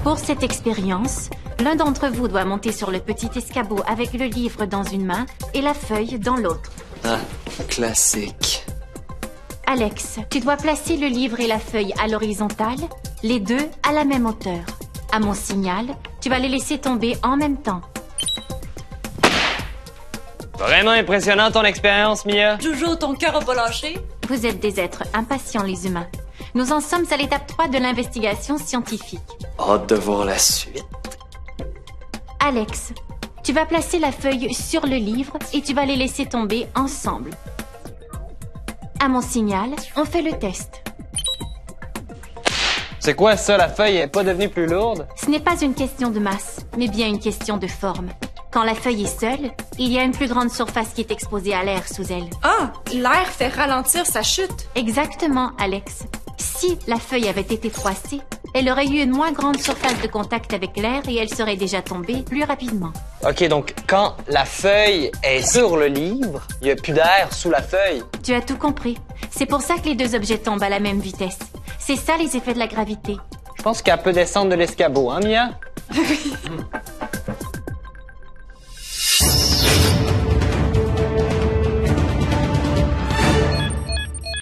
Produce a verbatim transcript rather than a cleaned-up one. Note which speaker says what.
Speaker 1: Pour cette expérience, l'un d'entre vous doit monter sur le petit escabeau avec le livre dans une main et la feuille dans l'autre.
Speaker 2: Ah, classique.
Speaker 1: Alex, tu dois placer le livre et la feuille à l'horizontale, les deux à la même hauteur. À mon signal, tu vas les laisser tomber en même temps.
Speaker 3: Vraiment impressionnant ton expérience, Mia.
Speaker 4: Jojo, ton cœur a pas lâché?
Speaker 1: Vous êtes des êtres impatients, les humains. Nous en sommes à l'étape trois de l'investigation scientifique.
Speaker 2: Hâte de voir la suite.
Speaker 1: Alex, tu vas placer la feuille sur le livre et tu vas les laisser tomber ensemble. À mon signal, on fait le test.
Speaker 3: C'est quoi ça, la feuille est pas devenue plus lourde?
Speaker 1: Ce n'est pas une question de masse, mais bien une question de forme. Quand la feuille est seule, il y a une plus grande surface qui est exposée à l'air sous elle.
Speaker 4: Ah, l'air fait ralentir sa chute.
Speaker 1: Exactement, Alex. Si la feuille avait été froissée, elle aurait eu une moins grande surface de contact avec l'air et elle serait déjà tombée plus rapidement.
Speaker 3: OK, donc quand la feuille est sur le livre, il n'y a plus d'air sous la feuille.
Speaker 1: Tu as tout compris. C'est pour ça que les deux objets tombent à la même vitesse. C'est ça les effets de la gravité.
Speaker 3: Je pense qu'elle peut descendre de l'escabeau, hein, Mia?